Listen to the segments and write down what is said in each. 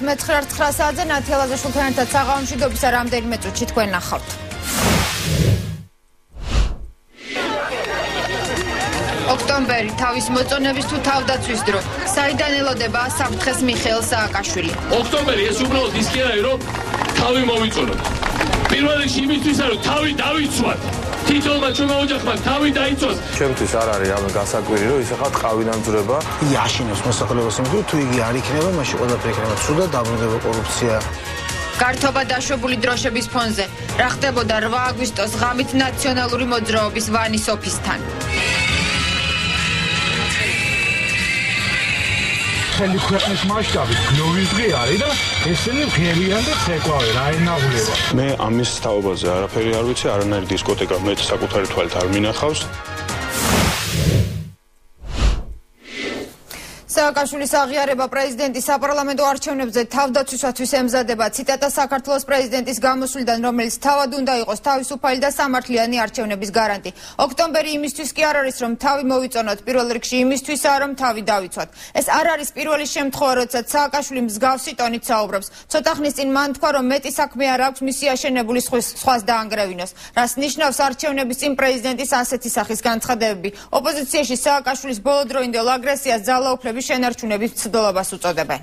მე-9 საათზე ნათი ალაზაშვილთან ერთად საღამომშვიდობის რამდენიმე წუთში თქვენ ნახავთ. ოქტომბერი თავის მოწონების თუ თავდაცვის დრო. საიდან ელოდება საფრთხეს მიხეილ სააკაშვილი. ოქტომბერი ეს უბრალოდ ის კი არა, რომ თავი მოვიწონოთ. პირველ რიგში იმისთვის, რომ თავი დავიცვათ. თითოეულმა ჩვენმა ოჯახმა თავი დაიცვას. ჩემთვის არ არის ამ გასაკვირი, რომ ისე ხარ ყავინამძვრება. იაშინოს მოსახლეობას იმედია თუ იგი არ იქნება, მაშინ ყველაფერი იქნება ცუდად, დაბრუნდება კორუფცია. გართობა დაშვებული დროშების ფონზე. რა ხდებოდა 8 აგვისტოს ღამით ნაციონალური მოძრაობის ვანის ოფისთან. ხელი ქვეყნის მასშტაბით გლოვის დღე არის და ესენი ღერიან და ცეკვავე რა ენაღვლება. მე ამის თაობაზე არაფერი არ ვიცი, არანაირი დისკოტეკა მე საკუთარი თვალით არ მინახავს. სააკაშვილის აღიარება პრეზიდენტის საპარლამენტო არჩევნებზე თავდაცვისათვის ემზადება. ციტატა საქართველოს პრეზიდენტის გამოსვლიდან, რომელიც თავად უნდა იყოს თავისუფალი და სამართლიანი არჩევნების გარანტი. ოქტომბერი იმისთვის კი არ არის, რომ თავი მოვიწონოთ, პირველ რიგში იმისთვისაა, რომ თავი დავიცვათ. ეს არ არის პირველი შემთხვევა, როდესაც სააკაშვილი მსგავსი ტონით საუბრობს. ცოტა ხნის წინ მან თქვა, რომ მეტი საქმე არ აქვს მისი აშენებული სხვას დაანგრევინოს. რას ნიშნავს არჩევნების წინ პრეზიდენტის ასეთი სახის განცხადებები. ოპოზიციაში სააკაშვილის ბოლოდროინდელ აგრესიას ძალაუფლების შენარჩუნების ცდელობას უწოდებენ.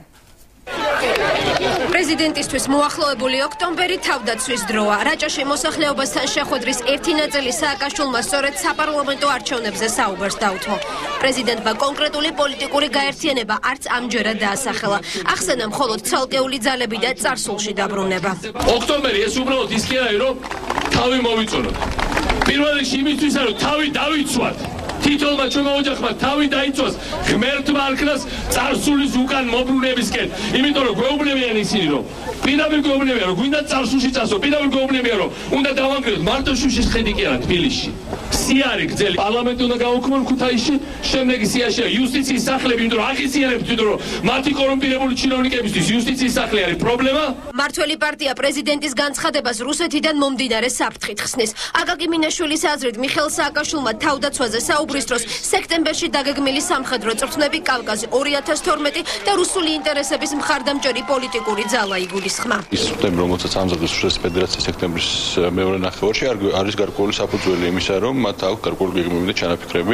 პრეზიდენტისთვის მოახლოებული ოქტომბერი თავდაცვის დროა. რაჭაში მოსახლეობასთან შეხვედრის ერთი ნაწილი სააკაშვილმა სწორედ საპარლამენტო არჩევნებზე საუბარს დაუთმო. პრეზიდენტმა კონკრეტული პოლიტიკური გაერთიანება არც ამჯერად დაასახელა. ახსენა მხოლოდ ცალკეული ძალები და წარსულში დაბრუნება. ოქტომბერი ეს უბრალოდ ის კი არა, რომ თავი მოვიწონოთ. პირველ რიგში იმისთვისა, რომ თავი დავიცვათ. თითოეულმა ჩვენმა ოჯახმა თავი დაიცვას ღმერთმა არქნას წარსულის უკან მობრუნებისკენ. იმიტომ რომ გვეუბნებიან ისინი, რომ პირდაპირ გვეუბნებიან, რომ გვინდა წარსულში წასვლა, პირდაპირ გვეუბნებიან, რომ უნდა დავანგრევოთ მარტოშუშის ხედი კი არა თბილისში. სიარი გრძელი პარლამენტი უნდა გაუქმონ ქუთაისში, შემდეგი სიაშია იუსტიციის სახლები, იმიტომ რომ აღიზიანებთ, იმიტომ რომ მათი კორუმპირებული ჩინოვნიკებისთვის იუსტიციის სახლი არის პრობლემა. მართველი პარტია პრეზიდენტის განცხადებას რუსეთიდან მომდინარე საფრთხით ხსნის. აკაკი მინაშვილის აზრით მიხეილ სააკაშვილმა თავდაცვაზე საუბრის დროს სექტემბერში დაგეგმილი სამხედრო წვრთნები კავკაზი 2012 და რუსული ინტერესების მხარდამჭერი პოლიტიკური ძალა იგულისხმა. ის წვრთნები, რომელსაც ამზადებს რუსეთის ფედერაცია სექტემბრის მეორე ნახევარში, არის გარკვეული საფუძველი იმისა, რომ მათ აქვს გარკვეული გეგმები და ჩანაფიქრები.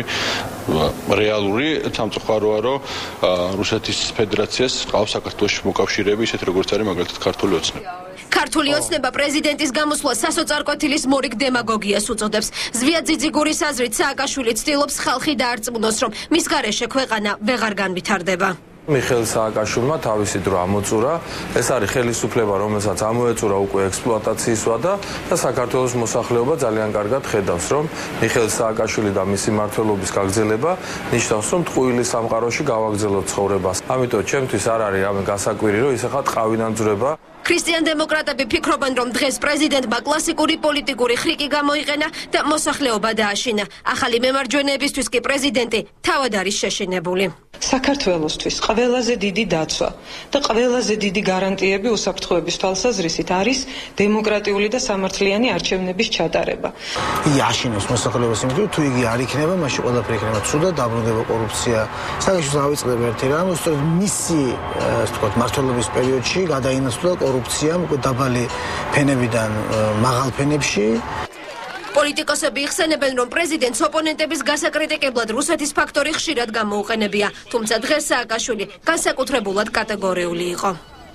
რეალური სამწუხაროა, რომ რუსეთის ფედერაციას ყავს საქართველოს მოკავშირეები, ისეთ როგორც არის მაგალითად ქართული ოცნება. ქართული ოცნება პრეზიდენტის გამოსვლა სასოწარკვეთილის მორიგ დემაგოგიას უწოდებს. ზვია ძიძიგურის აზრით სააკაშვილი ცდილობს ხალხი დაარწმუნოს, რომ მის გარეშე ქვეყანა ვეღარ განვითარდება. მიხეილ სააკაშვილმა თავისი დრო ამოწურა. ეს არის ხელისუფლება, რომელსაც ამოეწურა უკვე ექსპლუატაციის ვადა და საქართველოს მოსახლეობა ძალიან კარგად ხედავს, რომ მიხეილ სააკაშვილი და მისი მმართველობის გაგრძელება ნიშნავს, რომ ტყუილის სამყაროში გავაგრძელოთ ცხოვრებას. ამიტომ ჩემთვის არ არის ამ გასაკვირი, რომ ისე ხარ ყავინამძვრება. ქრისტიან დემოკრატები ფიქრობენ, რომ დღეს პრეზიდენტმა კლასიკური პოლიტიკური ხრიკი გამოიყენა და მოსახლეობა დააშინა. ახალი მემარჯვენეებისთვის კი პრეზიდენტი თავად არის შეშინებული. საქართველოსთვის ყველაზე დიდი დაცვა და ყველაზე დიდი გარანტიები უსაფრთხოების თვალსაზრისით არის დემოკრატიული და სამართლიანი არჩევნების ჩატარება. იაშინოს მოსახლეობას იმედია თუ იგი არ იქნება, მაშინ ყველაფერი იქნება ცუდად, დაბრუნდება კორუფცია. საერთოდ ავიწყდება ერთი რამ, უბრალოდ მისი, ასე ვთქვათ, მმართველობის პერიოდში გადაინაცვლა კორუფცია უკვე დაბალი ფენებიდან მაღალ ფენებში. პოლიტიკოსები იხსენებენ, რომ პრეზიდენტს ოპონენტების გასაკრიტიკებლად რუსეთის ფაქტორი ხშირად გამოუყენებია, თუმცა დღეს სააკაშვილი განსაკუთრებულად კატეგორიული იყო.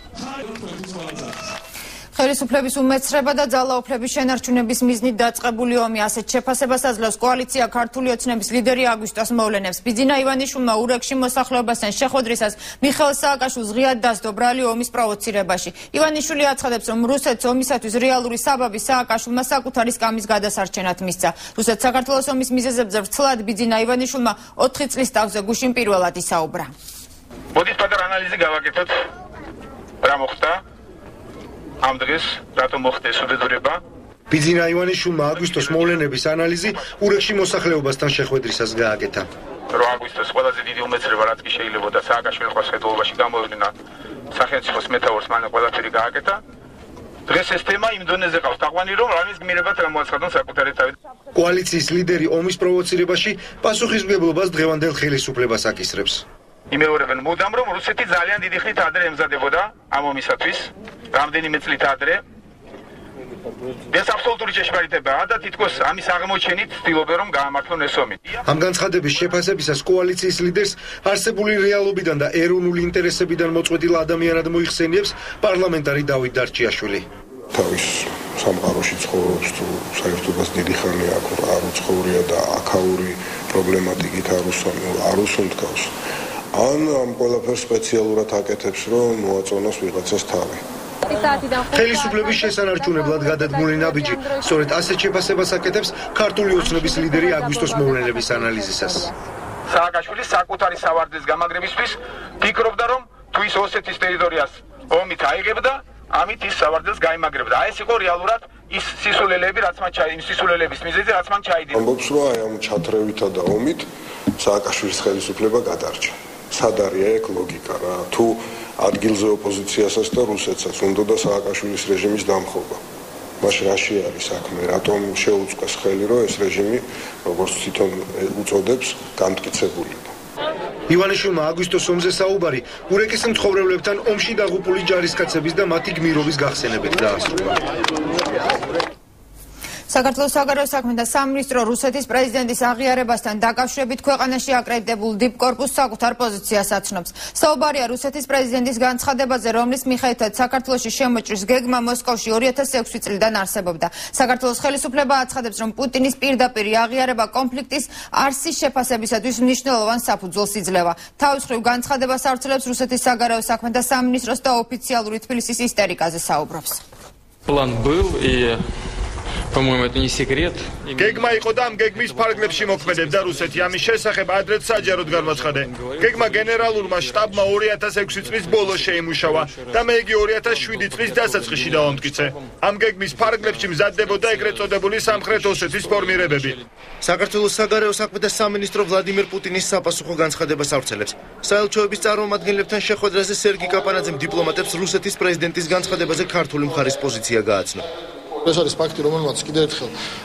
ხელისუფლების უმეცრება და ძალაუფლების შენარჩუნების მიზნით დაწყებული ომი ასეთ შეფასებას აძლევს კოალიცია ქართული ოცნების ლიდერი აგვისტოს მოვლენებს. ბიძინა ივანიშვილმა ურეკში მოსახლეობასთან შეხვედრისას მიხეილ სააკაშვილს ღიად დასდო ბრალი ომის პროვოცირებაში. ივანიშვილი აცხადებს, რომ რუსეთს ომისათვის რეალური საბაბი სააკაშვილმა საკუთარი სკამის გადასარჩენად მისცა. რუსეთს საქართველოს ომის მიზეზებზე ვრცლად ბიძინა ივანიშვილმა 4 წლის თავზე გუშინ პირველად ისაუბრა. მოდით პატარა ანალიზი გავაკეთოთ. რა მოხდა? ამ დღეს რატომ მოხდა ეს უბედურება? ბიძინა ივანიშვილმა აგვისტოს მოვლენების ანალიზი ურეკში მოსახლეობასთან შეხვედრისას გააკეთა. 8 აგვისტოს ყველაზე დიდი უმეცრება რაც კი შეიძლება და სააკაშვილის ხელმძღვანელობაში გამოევლინა სახელმწიფოს მეთაურს მან ყველაფერი გააკეთა. დღეს ეს თემა იმ დონეზე ყავს თაყვანი, რომ რამის გმირებად გამოაცხადონ საკუთარი თავი. კოალიციის ლიდერი ომის პროვოცირებაში პასუხისმგებლობას დღევანდელ ხელისუფლებას აკისრებს. იმეორებენ მუდამ რომ რუსეთი ძალიან დიდი ხნით ადრე ემზადებოდა ამ ომისათვის, რამდენიმე წლით ადრე. ეს აბსოლუტური ჭეშმარიტებაა და თითქოს ამის აღმოჩენით ცდილობენ რომ გაამართლონ ეს ომი. ამ განცხადების შეფასებისას კოალიციის ლიდერს არსებული რეალობიდან და ეროვნული ინტერესებიდან მოწყვეტილ ადამიანად მოიხსენიებს პარლამენტარი დავით დარჩიაშვილი. თავის სამყაროში ცხოვრობს თუ საერთოდ დიდი ხანი აქ არ უცხოვრია და აქაური პრობლემატიკით არ უსუნთქავს. ან ამ ყველაფერს სპეციალურად აკეთებს რომ მოაწონოს ვიღაცას თავი. ხელისუფლების შესანარჩუნებლად გადადგმული ნაბიჯი სწორედ ასეთ შეფასებას აკეთებს ქართული ოცნების ლიდერი აგვისტოს მოვლენების ანალიზისას. სააკაშვილი საკუთარი სავარდის გამაგრებისთვის ფიქრობდა რომ თუ ის ოსეთის ტერიტორიას ომით აიღებდა, ამით ის სავარდელს გაიმაგრებდა. ეს იყო რეალურად ის სისულელეები, რაც მან სისულელების მიზეზი, რაც მან ჩაიდინა. ამბობს რომ აი ამ ჩათრევითა და ომით სააკაშვილის ხელისუფლება გადარჩა. სად არის ეგ ლოგიკა რა? თუ ადგილზე ოპოზიციასაც და რუსეთსაც უნდოდა სააკაშვილის რეჟიმის დამხობა. მაშინ რაში არის საქმე? რატომ შეუწყეს ხელი რომ ეს რეჟიმი, როგორც თვითონ უწოდებს, განმტკიცებულიყო? ივანიშვილმა აგვისტოს ომზე საუბარი ურეკის მცხოვრებლებთან ომში დაღუპული ჯარისკაცების და მათი გმირობის გახსენებით დაასრულა. საქართველოს საგარეო საქმეთა სამინისტრო რუსეთის პრეზიდენტის აღიარებასთან დაკავშირებით ქვეყანაში აკრედიტებულ დიპკორპუსს საკუთარ პოზიციას აჩნობს. საუბარია რუსეთის პრეზიდენტის განცხადებაზე, რომლის მიხედვითაც საქართველოში შემოჭრის გეგმა მოსკოვში 2006 წლიდან არსებობდა. საქართველოს ხელისუფლება აცხადებს, რომ პუტინის პირდაპირი აღიარება კონფლიქტის არსის შეფასებისათვის მნიშვნელოვან საფუძველს იძლევა. თავის მხრივ განცხადებას ავრცელებს რუსეთის საგარეო საქმეთა სამინისტროს და ოფიციალური თბილისის ისტერიკაზე საუბრობს. План был и по-моему, это не секрет. გეგმა იყო და ამ გეგმის ფარგლებში მოქმედებდა რუსეთი. ამის შესახებ ადრეც საჯაროდ განმაცხადე. გეგმა გენერალურმა შტაბმა 2006 წლის ბოლოს შეიმუშავა და მე იგი 2007 წლის დასაწყისში დავამტკიცე. ამ გეგმის ფარგლებში მზადდებოდა ეგრეთ წოდებული სამხრეთ ოსეთის ფორმირებები. საქართველოს საგარეო საქმეთა სამინისტრო ვლადიმერ პუტინის საპასუხო განცხადებას ავრცელებს. საელჩოების წარმომადგენლებთან შეხვედრაზე სერგი კაპანაძემ დიპლომატებს რუსეთის პრეზიდენტის განცხადებაზე ქართული მხარის პოზიცია გააცნო. ეს არის ფაქტი, რომელმაც კიდევ ერთხელ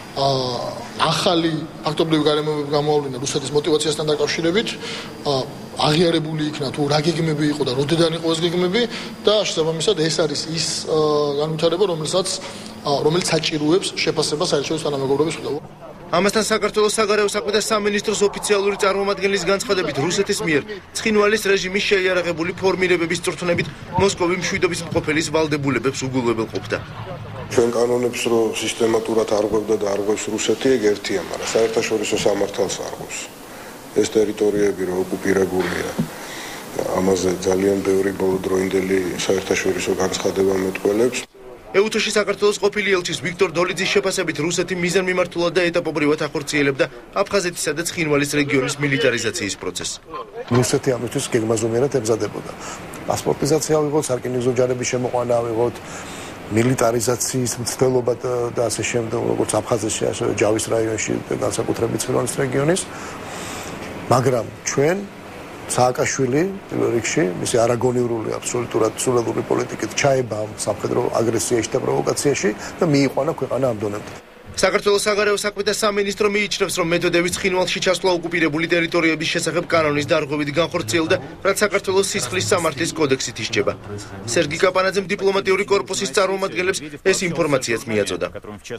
ახალი ფაქტობრივი გარემოებები გამოავლინა რუსეთის мотиваციასთან დაკავშირებით, აღიარებული იქნა თუ რა გეგმები იყო და როდიდან იყო ეს გეგმები და შესაბამისად ეს არის ის განვითარება, რომელიც საჭიროებს შეფასებას საერთაშორისო თანამეგობრობის მხრიდან. ამასთან საქართველოს საგარეო საქმეთა სამინისტროს ოფიციალური წარმომადგენლის განცხადებით რუსეთის მიერ ცხინვალის რეჟიმის შეიარაღებული ფორმირებების წვრთნებით მოსკოვი მშვიდობის მყოფელის ვალდებულებებს უგულებელყოფდა. ჩვენ კანონებს რო სისტემატურად არღვევდა და არღვევს რუსეთი, ეგ ერთია, მაგრამ საერთაშორისო სამართალს არღვევს. ეს ტერიტორიები რო ოკუპირებულია, ამაზე ძალიან ბევრი ბოლოდროინდელი საერთაშორისო განცხადება მეტყველებს. ეუთოში საქართველოს ყოფილი ელჩის ვიქტორ დოლიძის შეფასებით რუსეთი მიზანმიმართულად და ეტაპობრივად ახორციელებდა აფხაზეთისა და ცხინვალის რეგიონის მილიტარიზაციის პროცესს. რუსეთი ამისთვის გეგმაზომიერად ემზადებოდა. პასპორტიზაცია ავიღოთ, სარკინიგზო ჯარების შემოყვანა ავიღოთ, მილიტარიზაციის მცდელობა და ასე შემდეგ, როგორც აფხაზეთში, ასევე ჯავის რაიონში და განსაკუთრებით ცხინვალის რეგიონის. მაგრამ ჩვენ სააკაშვილი პირველ რიგში მისი არაგონივრული აბსოლუტურად სულელური პოლიტიკით ჩაება ამ სამხედრო აგრესიაში და პროვოკაციაში და მიიყვანა ქვეყანა ამ დონემდე. საქართველოს საგარეო საქმეთა სამინისტრო მიიჩნევს, რომ მეთოდები ცხინვალში ჩასვლა ოკუპირებული ტერიტორიების შესახებ კანონის დარღვევით განხორციელდა, რაც საქართველოს სისხლის სამართლის კოდექსით ისჯება. სერგი კაპანაძემ დიპლომატიური კორპუსის წარმომადგენლებს ეს ინფორმაციაც მიაწოდა.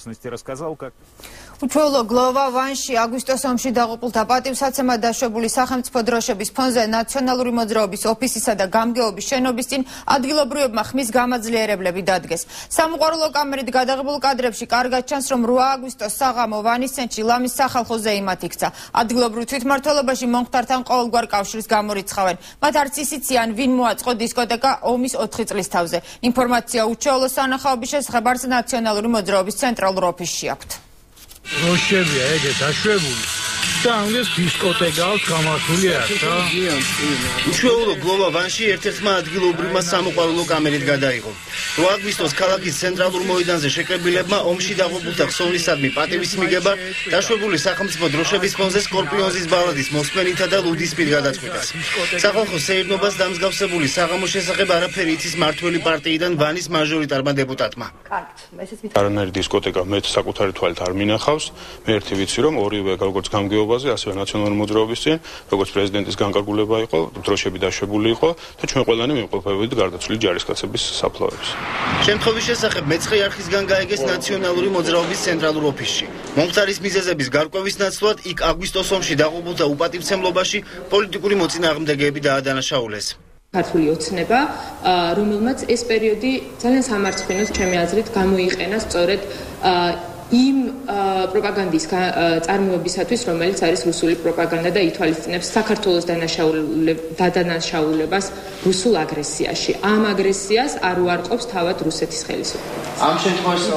უჩვეულო გლოვა ვანში აგვისტოს ომში დაღუპულთა პატივსაცემად დაშვებული სახელმწიფო დროშების ფონზე ნაციონალური მოძრაობის ოფისისა და გამგეობის შენობის წინ ადგილობრივებმა ხმის გამაძლიერებლები დადგეს. სამოყვარულო კამერით გადაღებულ კადრებში კარგად ჩანს, რომ 8 აგვისტოს საღამო ვანის ცენტრში ლამის სახალხო ზეიმად იქცა. ადგილობრივ თვითმმართველობაში მომხდართან ყოველგვარ კავშირს გამორიცხავენ. მათ არც ისიციან, ვინ მოაწყო დისკოტეკა ომის 4 წლის თავზე. ინფორმაცია უჩვეულო სანახაობის შესახებ არც ნაციონალური მოძრაობის ცენტრალურ ოფისში აქვთ. დროშებია ეგე დაშვებული და ამგეს დისკოტეკას გამართული აქვს რა. უჩვეულო გლოვა ვანში ერთ-ერთმა ადგილობრივმა სამოყვარულო კამერით გადაიღო. 8 აგვისტოს ქალაქის ცენტრალურ მოედანზე შეკრებილებმა ომში დაღუპულთა ხსოვნისადმი პატივის მიგება დაშვებული სახელმწიფო დროშების ფონზე სკორპიონზის ბალადის მოსმენითა და ლუდისმით გადაწყვიტეს. სახალხო სეირნობას დამსგავსებული საღამოს შესახებ არაფერი იცის მართველი პარტიიდან ვანის მაჟორიტარმა დეპუტატმა. არანაირი დისკოტეკა მე საკუთარი თვალით არ მინახავს. მე ერთი ვიცი რომ ორივე როგორც გამგეობა მოძრაობაზე, ასევე ნაციონალური მოძრაობის წინ, როგორც პრეზიდენტის განკარგულება იყო, დროშები დაშვებული იყო და ჩვენ ყველანი მიმყოფებოდით გარდაცვლილი ჯარისკაცების საფლავებს. შემთხვევის შესახებ მეცხრე არხისგან გაიგეს ნაციონალური მოძრაობის ცენტრალურ ოფისში. მომხდარის მიზეზების გარკვევის ნაცვლად იქ აგვისტოს ომში დაღუპულთა უპატივცემლობაში პოლიტიკური მოწინააღმდეგეები დაადანაშაულეს. ქართული ოცნება, რომელმაც ეს პერიოდი ძალიან სამარცხვინოს ჩემი აზრით გამოიყენა სწორედ იმ პროპაგანდის წარმოებისათვის, რომელიც არის რუსული პროპაგანდა და ითვალისწინებს საქართველოს დადანაშაულებას რუსულ აგრესიაში. ამ აგრესიას არ უარყოფს თავად რუსეთის ხელისუფლება. ამ შემთხვევაში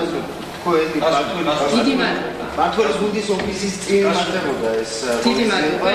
დიდი მადლობა. მართველის გუნდის ოფისის წინ მართებოდა ეს. დიდი მადლობა.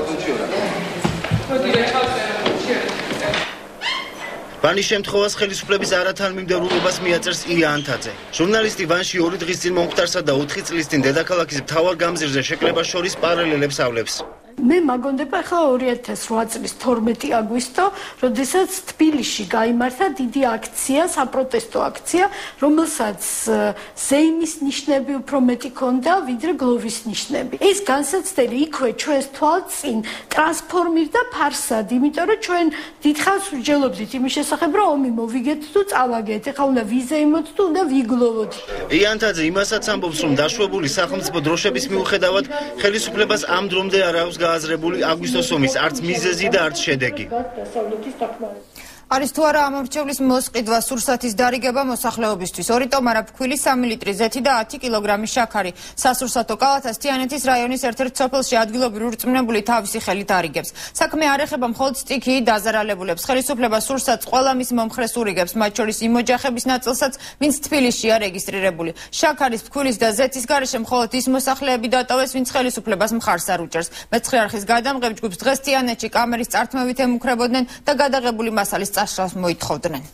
ვანის შემთხვევას ხელისუფლების არათანმიმდევრულობას მიაწერს ილია ანთაძე. ჟურნალისტი ვანში 2 დღის წინ მომხდარსა და 4 წლის წინ დედაქალაქის მთავარ გამზირზე შეკრებას შორის პარალელებს ავლებს. მე მაგონდება ახლა 2008 წლის 12 აგვისტო, როდესაც თბილისში გაიმართა დიდი აქცია, საპროტესტო აქცია, რომელსაც ზეიმის ნიშნები უფრო მეტი ქონდა, ვიდრე გლოვის ნიშნები. ეს განსაცდელი იქვე ჩვენს თვალწინ ტრანსფორმირდა ფარსად, იმიტომ რომ ჩვენ დიდხანს ვსჯელობდით იმის შესახებ, რომ ომი მოვიგეთ თუ წავაგეთ. ეხლა უნდა ვიზეიმოთ თუ უნდა ვიგლოვოთ. იანთაძე იმასაც ამბობს, რომ დაშვებული სახელმწიფო დროშების მიუხედავად ხელისუფლებას ამ დრომდე არ აქვს გააზრებული აგვისტოს ომის არც მიზეზი და არც შედეგი. არის თუ არა ამ მრჩევლის მოსყიდვა, სურსათის დარიგება მოსახლეობისთვის. 2 ტომარა ფქვილი, 3 ლიტრი ზეთი და 10 კილოგრამი შაქარი. სასურსათო კალათას თიანეთის რაიონის ერთ-ერთ სოფელში ადგილობრივი რწმუნებული თავისი ხელით არიგებს. საქმე არ ეხება მხოლოდ სტიქიი დაზარალებულებს. ხელისუფლება სურსათს ყველა მის მომხრეს ურიგებს, მათ შორის იმ ოჯახების ნაწილსაც, ვინც თბილისშია რეგისტრირებული. შაქარის, ფქვილის და ზეთის გარეშე მხოლოდ ის მოსახლეები დატოვეს, ვინც ხელისუფლებას მხარს არ უჭერს. მეცხრე არხის გადამღებ ჯგუფს დღეს თიანეთში კამერის წართმევით ემუქრებოდნენ და გადაღებული მასალის წაშლას მოითხოვდნენ.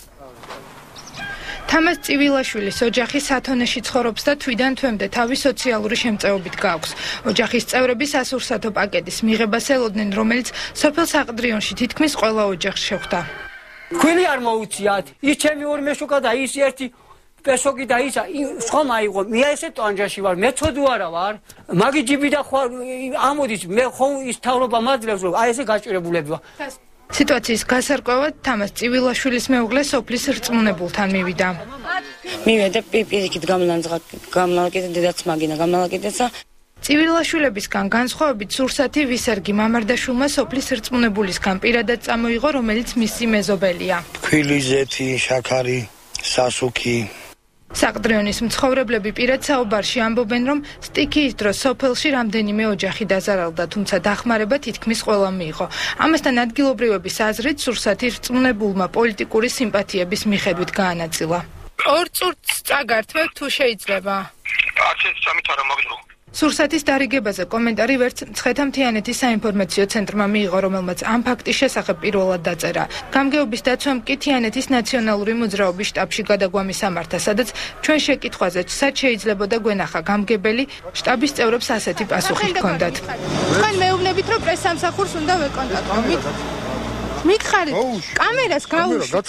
თამაზ წივილაშვილის ოჯახი სათონეში ცხოვრობს და თვიდან თვემდე თავის სოციალური შემწეობით გააქვს. ოჯახის წევრები სასურსათო პაკეტის მიღებას ელოდნენ, რომელიც სოფელ საყდრიონში თითქმის ყველა ოჯახს შეხვდა. ქვილი არ მოუწიათ, ის ჩემი ორი მეშოკა და ის ერთი პესოკი და ის ხომ აიღო. მე ესე ტანჯაში ვარ, მე ცოდუ არა ვარ. მაგი ჯიბი და ხო ამოდის, მე ხო ის თავრობა მაძლევს, რომ აი ესე გაჭირებულები ვარ. სიტუაციის გასარკვევად თამაზ წივილაშვილის მეუღლე სოფლის რწმუნებულთან მივიდა. მივედა პირიქით გამნალაკიდე დედაც მაგინა გამნალაკიდეცა. წივილაშვილებისგან განსხვავებით სურსათი ვისერგი მამარდაშვილმა სოფლის რწმუნებულისგან პირადად წამოიღო, რომელიც მისი მეზობელია. ფქვილი, ზეთი, შაქარი, სასუქი. საყდრიონის მცხოვრებლები პირად საუბარში ამბობენ, რომ სტიქიის დროს სოფელში რამდენიმე ოჯახი დაზარალდა, თუმცა დახმარება თითქმის ყველამ მიიღო. ამასთან ადგილობრივების აზრით სურსათი რწმუნებულმა პოლიტიკური სიმპათიების მიხედვით გაანაწილა. ორ წურთს წაგართმევ თუ შეიძლება? არჩეთ სამით არა მაგზრო. სურსათის დარიგებაზე კომენტარი ვერც მცხეთა-მთიანეთის საინფორმაციო ცენტრმა მიიღო, რომელმაც ამ ფაქტის შესახებ პირველად დაწერა. გამგეობის დაცვამ კი თიანეთის ნაციონალური მოძრაობის შტაბში გადაგვამი სამართა, სადაც ჩვენ შეკითხვაზე სად შეიძლებოდა გვენახა გამგებელი, შტაბის წევრებს ასეთი პასუხი ჰქონდათ. თქვენ მეუბნებით, რომ პრესსამსახურს უნდა ვეკონტაქტოთ. მითხარით, კამერას გაუშვით.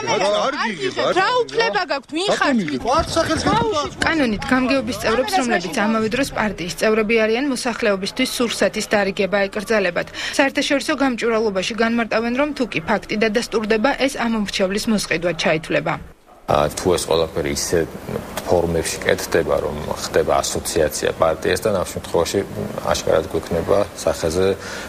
რა უფლება გაქვთ, მიხარით. კანონით გამგეობის წევრებს, რომლებიც ამავე დროს პარტიის წევრები არიან, მოსახლეობისთვის სურსათის დარიგება ეკრძალებათ. საერთაშორისო გამჭვირვალობაში განმარტავენ, რომ თუ კი ფაქტი დადასტურდება, ეს ამ მრჩევლის მოსყიდვა ჩაითვლება. თუ ეს ყველაფერი ისე ფორმებში კეთდება, რომ ხდება ასოციაცია პარტიასთან, ამ შემთხვევაში აშკარად გვექნება სახეზე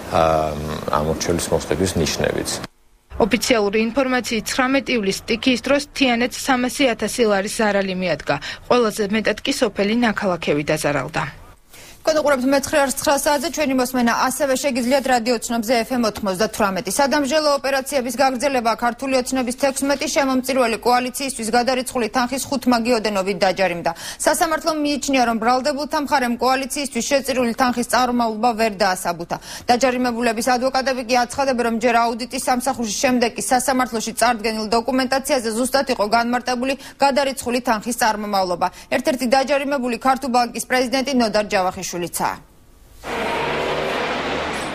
ამ მრჩევლის მოსყიდვის ნიშნებიც. ოფიციალური ინფორმაციით 19 ივლისს სტიქიის დროს თიანეთს 300,000 ლარის ზარალი მიადგა. ყველაზე მეტად კი სოფელი ნაქალაქევი დაზარალდა. კონკრეტულად მეცხრე არს 9 საათზე ჩვენი მოსმენა ასევე შეგიძლიათ რადიო ცნობზე FM 98. სადამსჯელო ოპერაციების გაგრძელება ქართული ოცნების 16 შემომწირველი კოალიციისთვის გადარიცხული თანხის 5 მაგიოდენობით დაჯარიმდა. სასამართლომ მიიჩნია, რომ ბრალდებულთა მხარემ კოალიციისთვის შეწირული თანხის წარმომავლობა ვერ დაასაბუთა. დაჯარიმებულების ადვოკატები კი აცხადებენ, რომ ჯერ აუდიტის სამსახურში, შემდეგ კი სასამართლოში წარდგენილ დოკუმენტაციაზე ზუსტად იყო განმარტებული გადარიცხული თანხის წარმომავლობა. ერთ-ერთი დაჯარიმებული ქართულ ბანკის პრეზიდენტი ნოდარ ჯავახიშვილი.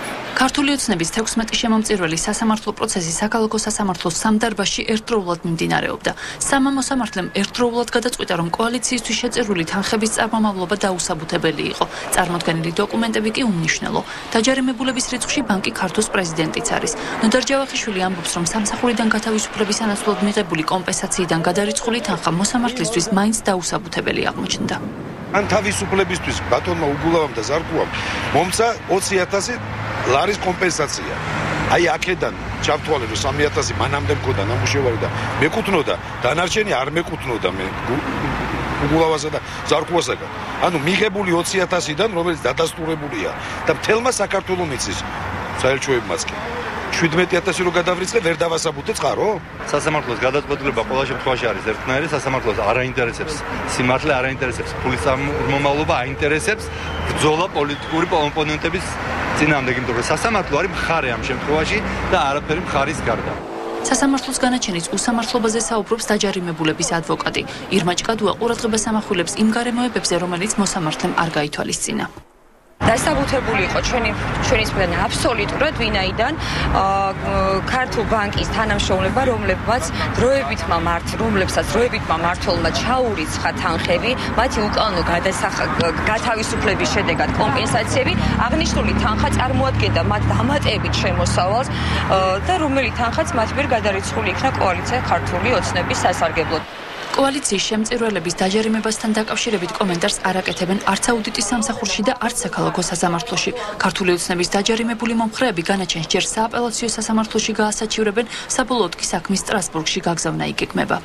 ქართული ოცნების 16 შემომწირველი სასამართლო პროცესი საქალაქო სასამართლოს სამდარბაზში ერთდროულად მიმდინარეობდა. სამმა მოსამართლემ ერთდროულად გადაწყვიტა, რომ კოალიციისთვის შეწირული თანხების წარმომავლობა დაუსაბუთებელი იყო. წარმოდგენილი დოკუმენტები კი უმნიშვნელო. დაჯარიმებულების რიცხვში ბანკი ქართოს პრეზიდენტიც არის. ნოდარ ჯავახიშვილი ამბობს, რომ სამსახურიდან გათავისუფლების ანაცვლოდ მიღებული კომპენსაციიდან გადარიცხული თანხა მოსამართლისთვის მაინც დაუსაბუთებელი აღმოჩნდა. ან თავისუფლებისთვის ბატონმა უგულავამ და ზარკუამ მომცა 20,000 ლარის კომპენსაცია. აი აქედან ჩავთვალე, რომ 3,000 მანამდე მქონდა ნამუშევარი და მეკუთვნოდა, დანარჩენი არ მეკუთვნოდა მე უგულავასა და ზარკუასაგან. ანუ მიღებული 20,000-დან, რომელიც დადასტურებულია და მთელმა საქართველოს მიცის საელჩოებმაც კი 17,000 რო გადავრიცხე, ვერ დავასაბუთე წყარო? სასამართლოს გადაწყვეტილება ყველა შემთხვევაში არის ერთნაირი, სასამართლოს არ აინტერესებს სიმართლე, არ აინტერესებს ფულის წარმომავლობა, აინტერესებს ბრძოლა პოლიტიკური ოპონენტების წინააღმდეგ, იმიტომ რომ სასამართლო არის მხარე ამ შემთხვევაში და არაფერი მხარის გარდა. სასამართლოს განაჩენის უსამართლობაზე საუბრობს დაჯარიმებულების ადვოკატი. ირმა ჭკადუა ყურადღებას ამახვილებს იმ გარემოებებზე, რომელიც მოსამართლემ არ გაითვალისწინა. დასაბუთებული იყო ჩვენი მხრიდან აბსოლუტურად, ვინაიდან ქართულ ბანკის თანამშრომლება, რომლებსაც დროებითმა მმართველმა ჩაურიცხა თანხები, მათი უკანონო გათავისუფლების შედეგად კომპენსაციები, აღნიშნული თანხა წარმოადგენდა მათ დამატებით შემოსავალს და რომელი თანხაც მათ მიერ გადარიცხული იქნა კოალიცია ქართული ოცნების სასარგებლოდ. კოალიციის შემწირველების დაჯერიმებასთან დაკავშირებით კომენტარს არ აკეთებენ არც აუდიტის სამსახურში და არც საქალაქო სასამართლოში. ქართული ოცნების დაჯერიმებული მომხრეები განაჩენს ჯერ სააპელაციო სასამართლოში გაასაჩივრებენ, საბოლოოდ კი საქმის სტრასბურგში გაგზავნა იგეგმება.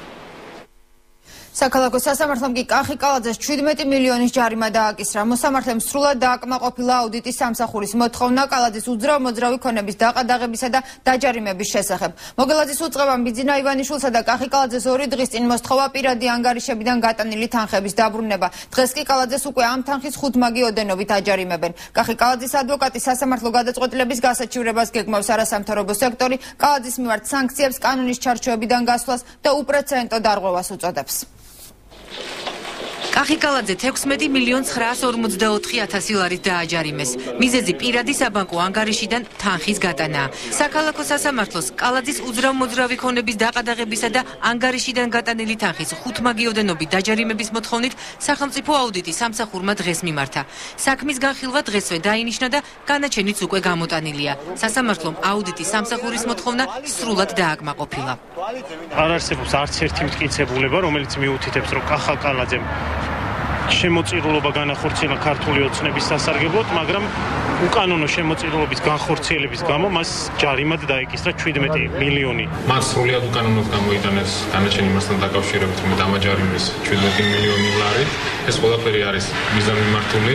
საქალაქო სასამართლომ კი კახი კალაძეს 17 მილიონის ჯარიმა დააკისრა. მოსამართლემ სრულად დააკმაყოფილა აუდიტის სამსახურის მოთხოვნა კალაძის უძრავ-მოძრავი ქონების დაყადაღებისა და დაჯარიმების შესახებ. მოგელაძის უწყებამ ბიძინა ივანიშვილსა და კახი კალაძეს 2 დღის წინ მოსთხოვა პირადი ანგარიშებიდან გატანილი თანხების დაბრუნება. დღეს კი კალაძეს უკვე ამ თანხის 5 მაგი ოდენობით აჯარიმებენ. კახი კალაძის ადვოკატი სასამართლო გადაწყვეტილების გასაჩივრებას გეგმავს არასამთავრობო სექტორი კალაძის მიმართ სანქციებს, კანონის ჩარჩოებიდან გასვლას და უპრეცედენტო დარღვევას უწოდებს. კახი კალაძე 16,944,000 ლარით დააჯარიმეს. მიზეზი პირადი საბანკო ანგარიშიდან თანხის გატანაა. საქალაქო სასამართლოს კალაძის უძრავ-მოძრავი ქონების დაყადაღებისა და ანგარიშიდან გატანილი თანხის 5 მაგი ოდენობით დაჯარიმების მოთხოვნით სახელმწიფო აუდიტის სამსახურმა დღეს მიმართა. საქმის განხილვა დღესვე დაინიშნა და განაჩენიც უკვე გამოტანილია. სასამართლომ აუდიტის სამსახურის მოთხოვნა სრულად დააკმაყოფილა. არ არსებობს არც ერთი მტკიცებულება, რომელიც მიუთითებს, რომ კახა კალაძემ შემოწირულობა განახორციელა ქართული ოცნების სასარგებლოდ, მაგრამ უკანონო შემოწირულობის განხორციელების გამო მას ჯარიმად დაეკისრა 17 მილიონი. მას სრულად უკანონოდ გამოიტანეს განაჩენი მასთან დაკავშირებით, რომ დამაჯარიმეს 17 მილიონი ლარი. ეს ყველაფერი არის მიზანმიმართული.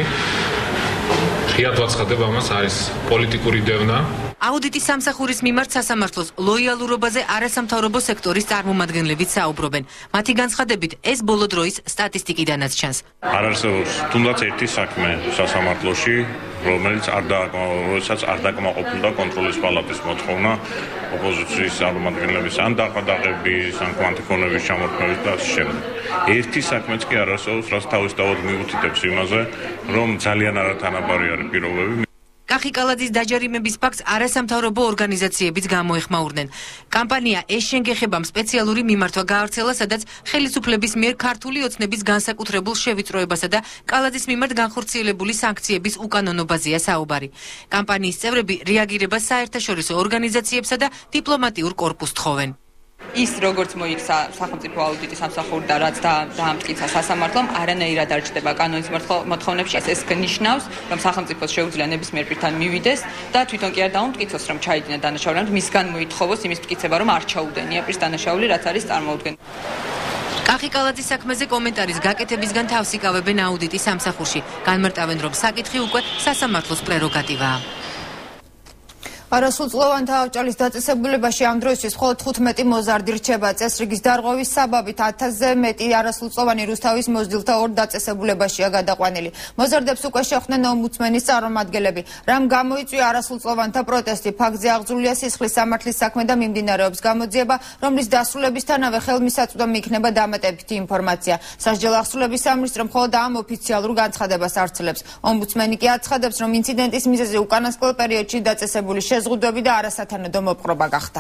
ღიად ვაცხადებ, ამას არის პოლიტიკური დევნა. აუდიტის სამსახურის მიმართ სასამართლოს ლოიალურობაზე არასამთავრობო სექტორის წარმომადგენლებიც საუბრობენ. მათი განცხადებით, ეს ბოლო დროის სტატისტიკიდანაც ჩანს. არ არსებობს თუნდაც ერთი საქმე სასამართლოში, რომელიც არ დაკმაყოფილდა კონტროლის პალატის მოთხოვნა ოპოზიციის წარმომადგენლების ან დაყადაღების, ან კვანტიფონების ჩამორთმევის და ამ შემდეგ. ერთი საქმეც კი არ არსებობს, რაც თავისთავად მიუთითებს იმაზე, რომ ძალიან არათანაბარი არის პირობები. კახი კალაძის დაჯარიმების ფაქტს არასამთავრობო ორგანიზაციებიც გამოეხმაურნენ. კამპანია ეს შენგეხებამ სპეციალური მიმართვა გაავრცელა, სადაც ხელისუფლების მიერ ქართული ოცნების განსაკუთრებულ შევიწროებასა და კალაძის მიმართ განხორციელებული სანქციების უკანონობაზეა საუბარი. კამპანიის წევრები რეაგირებას საერთაშორისო ორგანიზაციებსა და დიპლომატიურ კორპუსს თხოვენ. ის როგორც მოიქცა სახელმწიფო აუდიტის სამსახური და რაც დაამტკიცა სასამართლომ, არანაირად არ ჩდება კანონის მოთხოვნებში. ეს ნიშნავს, რომ სახელმწიფოს შეუძლია ნებისმიერ პირთან მივიდეს და თვითონ კი არ დაუმტკიცოს, რომ ჩაიდინა დანაშაული, რომ მისგან მოითხოვოს იმის მტკიცება, რომ არ ჩაუდენია პირს დანაშაული, რაც არის წარმოუდგენელი. კახი კალაძის საქმეზე კომენტარის გაკეთებისგან თავს იკავებენ აუდიტის სამსახურში. განმარტავენ, რომ საკითხი უკვე სასამართლოს პრეროგატივაა. არასრულწლოვანთა ავჭალის დაწესებულებაში ამ დროისთვის მხოლოდ 15 მოზარდი რჩება. წესრიგის დარღვევის საბაბით 1000-ზე მეტი არასრულწლოვანი რუსთავის მოზრდილთა ორ დაწესებულებაშია გადაყვანილი. მოზარდებს უკვე შეხვდნენ ომბუდსმენის წარმომადგენლები. რამ გამოიწვია არასრულწლოვანთა პროტესტი? ფაქტზე აღძრულია სისხლის სამართლის საქმე და მიმდინარეობს გამოძიება, რომლის დასრულებისთანავე ხელმისაწვდომი იქნება დამატებითი ინფორმაცია. სასჯელ აღსრულების სამინისტრო მხოლოდ ამ ოფიციალურ განცხადებას ავრცელებს. ომბუდსმენი კი აცხადებს, რომ ინციდენტის მიზეზი უკანასკნელ პერიოდში დაწესებული შეზღუდვები და არასათანადო მოპყრობა გახდა.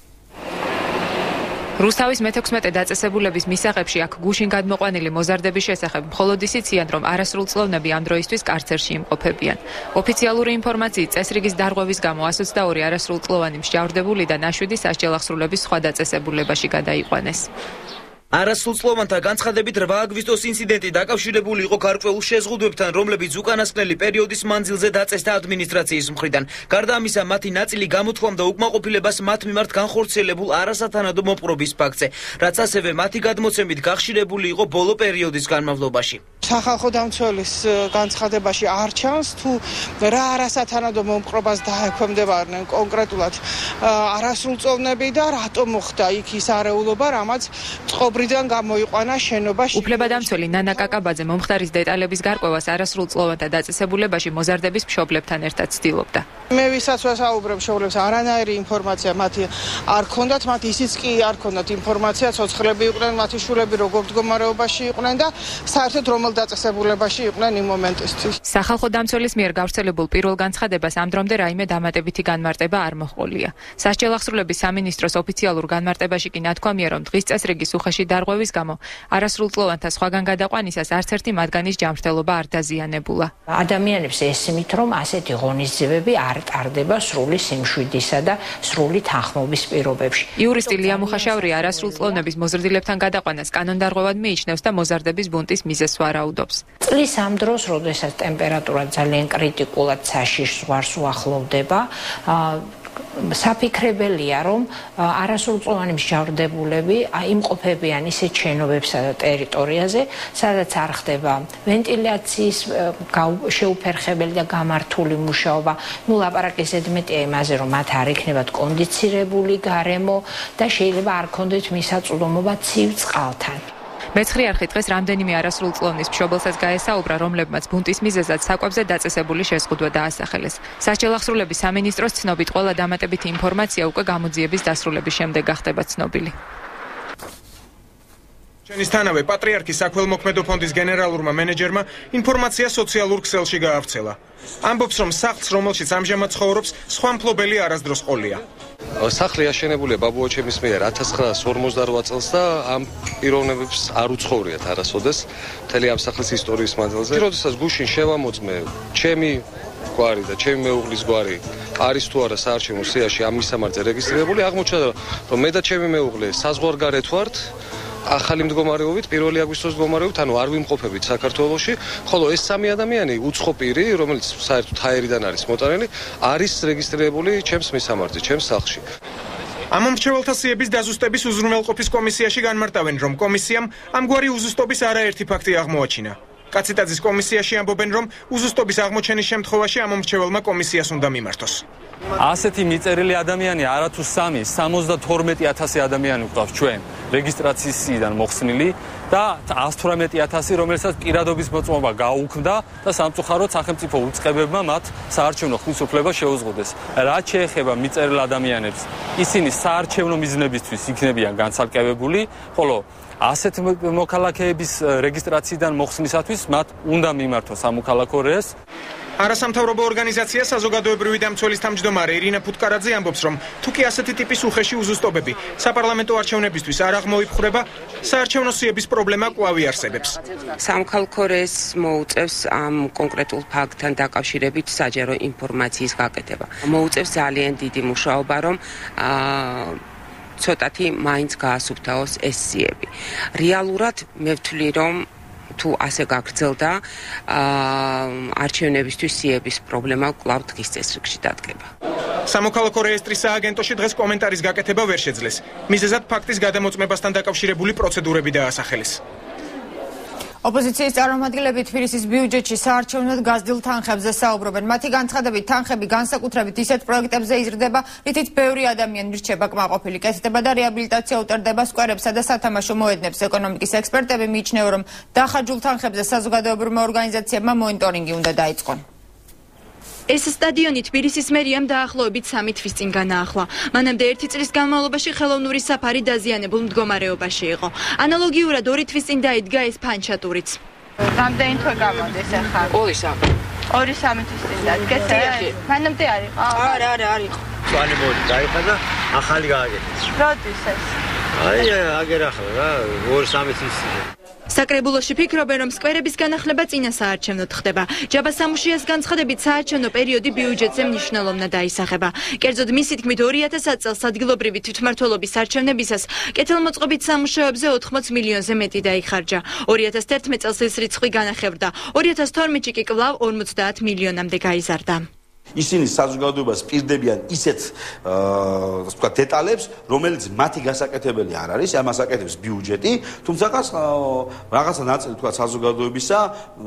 რუსთავის მე-16 დაწესებულების მისაღებში აქ გუშინ გადმოყვანილი მოზარდების შესახებ მხოლოდ ისიც იციან, რომ არასრულწლოვნები ამ დროისთვის კარცერში იმყოფებიან. ოფიციალური ინფორმაციით წესრიგის დარღვევის გამო 122 არასრულწლოვანი მსჯავრდებული და ნაშვიდი სასჯელ აღსრულების სხვა დაწესებულებაში გადაიყვანეს. არასრულწლოვანთა განცხადებით 8 აგვისტოს ინციდენტი დაკავშირებული იყო გარკვეულ შეზღუდვებთან, რომლებიც უკანასკნელი პერიოდის მანძილზე დაწესდა ადმინისტრაციის მხრიდან. გარდა ამისა, მათი ნაწილი გამოთქვამდა უკმაყოფილებას მათ მიმართ განხორციელებულ არასათანადო მოპყრობის ფაქტზე, რაც ასევე მათი გადმოცემით გახშირებული იყო ბოლო პერიოდის განმავლობაში. სახალხო დამცველის განცხადებაში არ ჩანს თუ რა არასათანადო მომპყრობას დაექვემდებარნენ კონკრეტულად არასრულწლოვნები და რატომ მოხდა იქ ის არეულობა, რამაც ბრიდან გამოიყვანა შენობაში. უფლებადამცველი ნანა კაკაბაძე მომხდარის დეტალების გარკვევას არასრულწლოვანთა დაწესებულებაში მოზარდების მშობლებთან ერთად ცდილობდა. მე ვისაც ვასაუბრებ მშობლებს, არანაირი ინფორმაცია მათი არ ქონდათ, მათ ისიც კი არ ქონდათ ინფორმაცია, ცოცხლები იყვნენ, მათი შვილები როგორ მდგომარეობაში იყვნენ და საერთოდ რომელ დაწესებულებაში იყვნენ იმ მომენტისთვის. სახალხო დამცველის მიერ გავრცელებულ პირველ განცხადებას ამ დრომდე რაიმე დამატებითი განმარტება არ მოჰყოლია. სასჯელ აღსრულების სამინისტროს ოფიციალურ განმარტებაში კი ნათქვამია, რომ დღის წესრიგის უხეში დარღვევის გამო არასრულწლოვანთა სხვაგან გადაყვანისას არც ერთი მათგანის ჯანმრთელობა არ დაზიანებულა. ადამიანებს ესმით, რომ ასეთი ღონისძიებები არ ტარდება სრული სიმშვიდისა და სრული თანხმობის პირობებში. იურისტი ლია მუხაშავრია არასრულწლოვნების მოზრდილებთან გადაყვანას კანონდარღვევად მიიჩნევს და მოზარდების ბუნტის მიზეზს ვარაუდობს. წლის ამ დროს, როდესაც ტემპერატურა ძალიან კრიტიკულად საშიშს ზღვარს უახლოვდება, საფიქრებელია, რომ არასრულწლოვანი მსჯავრდებულები იმყოფებიან ისეთ შენობებსა და ტერიტორიაზე, სადაც არ ხდება ვენტილაციის შეუფერხებელი და გამართული მუშაობა. ლაპარაკი ზედმეტია იმაზე, რომ მათ არ იქნებათ კონდიცირებული გარემო და შეიძლება არ ქონდეთ მისაწვდომობა ცივ წყალთან. მეცხრე არხი დღეს რამდენიმე არასრულწლოვნის მშობელსაც გაესაუბრა, რომლებმაც ბუნტის მიზეზად საკვებზე დაწესებული შეზღუდვა დაასახელეს. სასჯელ აღსრულების სამინისტროს ცნობით ყველა დამატებითი ინფორმაცია უკვე გამოძიების დასრულების შემდეგ გახდება ცნობილი. ჩვენისთანავე პატრიარქის საქველმოქმედო ფონდის გენერალურმა მენეჯერმა ინფორმაცია სოციალურ ქსელში გაავრცელა. ამბობს, რომ სახლს, რომელშიც ამჟამად ცხოვრობს, სხვა მფლობელი არასდროს ყოლია. სახლი აშენებულია ბაბუაჩემის მიერ 1958 წელს და ამ პიროვნებებს არ უცხოვრიათ არასოდეს მთელი ამ სახლის ისტორიის მანძილზე. როდესაც გუშინ შევამოწმე ჩემი გვარი და ჩემი მეუღლის გვარი არის თუ არა საარჩევნო სიაში ამ მისამართზე რეგისტრირებული, აღმოჩნდა, რომ მე და ჩემი მეუღლე საზღვარგარეთ ვართ. ახალი მდგომარეობით, 1 აგვისტოს მდგომარეობით, ანუ არ ვიმყოფებით საქართველოში, ხოლო ეს სამი ადამიანი უცხო პირი, რომელიც საერთოდ ჰაერიდან არის მოტანილი, არის რეგისტრირებული ჩემს მისამართზე, ჩემს სახლში. ამ მრჩეველთა სიების დაზუსტების უზრუნველყოფის კომისიაში განმარტავენ, რომ კომისიამ ამგვარი უზუსტობის არაერთი ფაქტი აღმოაჩინა. კაციტაძის კომისიაში ამბობენ, რომ უზუსტობის აღმოჩენის შემთხვევაში ამ მრჩეველმა კომისიას უნდა მიმართოს. ასეთი მიწერილი ადამიანი არათუ 72,000 ადამიანი გვყავს ჩვენ რეგისტრაციისიდან მოხსნილი და 118,000, რომელსაც პირადობის მოწმობა გაუქმდა და სამწუხაროდ სახელმწიფო უწყებებმა მათ საარჩევნო ხმისუფლება შეუზღუდეს. რაც შეეხება მიწერილ ადამიანებს, ისინი საარჩევნო მიზნებისთვის იქნებიან განცალკევებული, ხოლო ასეთ მოქალაქეების რეგისტრაციიდან მოხსნისათვის მათ უნდა მიმართოს სამოქალაქო რეესტრს. არასამთავრობო ორგანიზაცია საზოგადოებრივი დამცველის თავმჯდომარე ირინა ფუტკარაძე ამბობს, რომ თუკი ასეთი ტიპის უხეში უზუსტობები საპარლამენტო არჩევნებისთვის არ აღმოიფხვრება, საარჩევნო სიების პრობლემა კვლავ არსებობს. სამოქალაქო რეესტრს მოუწევს ამ კონკრეტულ ფაქტთან დაკავშირებით საჯარო ინფორმაციის გაკეთება. მოუწევს ძალიან დიდი მუშაობა, რომ ცოტათი მაინც გაასუფთავოს ეს სიები. რეალურად მე ვთვლი, რომ თუ ასე გაგრძელდა, არჩევნებისთვის სიების პრობლემა კვლავ დღის წესრიგში დადგება. სამოქალაქო რეესტრის სააგენტოში დღეს კომენტარის გაკეთება ვერ შეძლეს. მიზეზად ფაქტის გადამოწმებასთან დაკავშირებული პროცედურები დაასახელეს. ოპოზიციის წარმომადგენლები თბილისის ბიუჯეტში საარჩევნოდ გაზრდილ თანხებზე საუბრობენ. მათი განცხადებით, თანხები განსაკუთრებით ისეთ პროექტებზე იზრდება, რითიც ბევრი ადამიანი რჩება კმაყოფილი. კეთდება და რეაბილიტაცია უტარდება სკვერებსა და სათამაშო მოედნებს. ეკონომიკის ექსპერტები მიიჩნევენ, რომ დახარჯულ თანხებზე საზოგადოებრივმა ორგანიზაციებმა მონიტორინგი უნდა დაიწყონ. ეს სტადიონი თბილისის მერიამ დაახლოებით 3 თვის წინ განაახლა. მანამდე 1 წლის განმავლობაში ხელოვნური საფარი დაზიანებულ მდგომარეობაში იყო. ანალოგიურად 2 თვის წინ დაიდგა ეს ფანჩატურიც. რამდენი თვე გამოდის ახლა? 2-3 თვის წინ დადგეს. მანამდე არ იყო? არა, არ იყო. წვანი მოდი, დაიხა და ახალი გააკეთეს. როდის ეს? აგერ ახლა რა, 2-3 თვის წინ. საკრებულოში ფიქრობენ, რომ სკვერების განახლება წინა საარჩევნოდ ხდება. ჯაბა სამუშიას განცხადებით, საარჩევნო პერიოდი ბიუჯეტზე მნიშვნელოვნად აისახება. კერძოდ, მისი თქმით, 2000 წელს ადგილობრივი თვითმმართველობის არჩევნებისას კეთილმოწყობით სამუშაოებზე 80 მილიონზე მეტი დაიხარჯა. 2011 წელს ეს რიცხვი განახევრდა. 2012-ში კი კვლავ 50 მილიონამდე გაიზარდა. ისინი საზოგადოებას პირდებიან ისეთ ვთქვათ დეტალებს, რომელიც მათი გასაკეთებელი არ არის, ამას აკეთებს ბიუჯეტი, თუმცა რაღაცა ნაწილი ვთქვათ საზოგადოებისა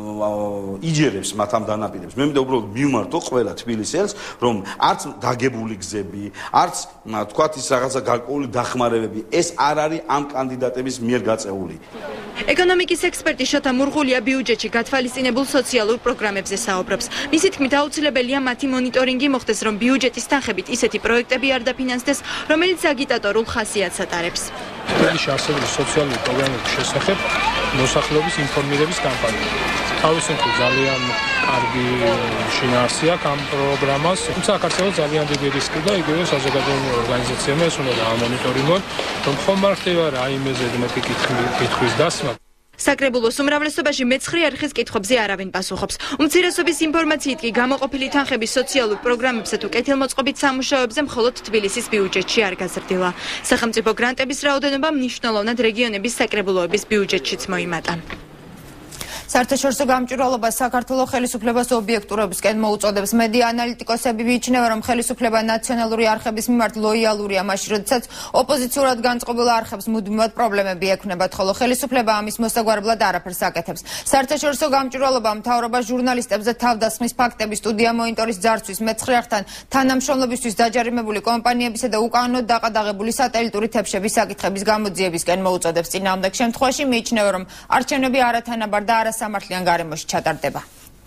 იჯერებს მათ ამ დანაპირებს. მე მინდა უბრალოდ მივმართო ყველა თბილისელს, რომ არც გაგებული გზები, არც ვთქვათ ის რაღაცა გარკვეული დახმარებები, ეს არ არის ამ კანდიდატების მიერ გაწეული. ეკონომიკის ექსპერტი შოთა მურღულია ბიუჯეტში გათვალისწინებულ სოციალურ პროგრამებზე საუბრობს. მისი თქმით, აუცილებელია მათი მონიტორინგი მოხდეს, რომ ბიუჯეტის თანხებით ისეთი პროექტები არ დაფინანსდეს, რომელიც აგიტატორულ ხასიათს ატარებს. თბილისში არსებული სოციალური პროგრამების შესახებ მოსახლეობის ინფორმირების კამპანია. თავისი მხრივ ძალიან კარგი შინაარსი აქვს ამ პროგრამას. თუმცა საქართველოს ძალიან დიდი რისკი და იგივე საზოგადოებრივ ორგანიზაციებმა ეს უნდა დაამონიტორინგონ, რომ ხომ არ ხდება რაიმე ზედმეტი კითხვის დასმა. საკრებულოს უმრავლესობაში მეცხრე არხის კითხვებზე არავინ პასუხობს. უმცირესობის ინფორმაციით კი გამოყოფილი თანხების სოციალურ პროგრამებსა თუ კეთილმოწყობით სამუშაოებზე მხოლოდ თბილისის ბიუჯეტში არ გაზრდილა. სახელმწიფო გრანტების რაოდენობა მნიშვნელოვნად რეგიონების საკრებულოების ბიუჯეტშიც მოიმატა. საერთაშორისო გამჭვირვალობა საქართველოს ხელისუფლებას ობიექტურობისკენ მოუწოდებს. მედია ანალიტიკოსები მიიჩნევენ, რომ ხელისუფლება ნაციონალური არხების მიმართ ლოიალურია მაშინ, როდესაც ოპოზიციურად განწყობილ არხებს მუდმივად პრობლემები ექმნებათ, ხოლო ხელისუფლება ამის მოსაგვარებლად არაფერს აკეთებს. საერთაშორისო გამჭვირვალობა მთავრობას ჟურნალისტებზე თავდასხმის ფაქტების სტუდია მონიტორის ძარცვის მეცხრე არხთან თანამშრომლობისთვის დაჯარიმებული კომპანიებისა და უკანონოდ დაყადაღებული სატელიტური თებშების საკითხების გამოძიებისკენ მოუწოდებს. წინააღმდეგ შემთხვევაში მიიჩნევენ, რომ არჩევნები არათანაბარ და არასამართლიან გარემოში ჩატარდება.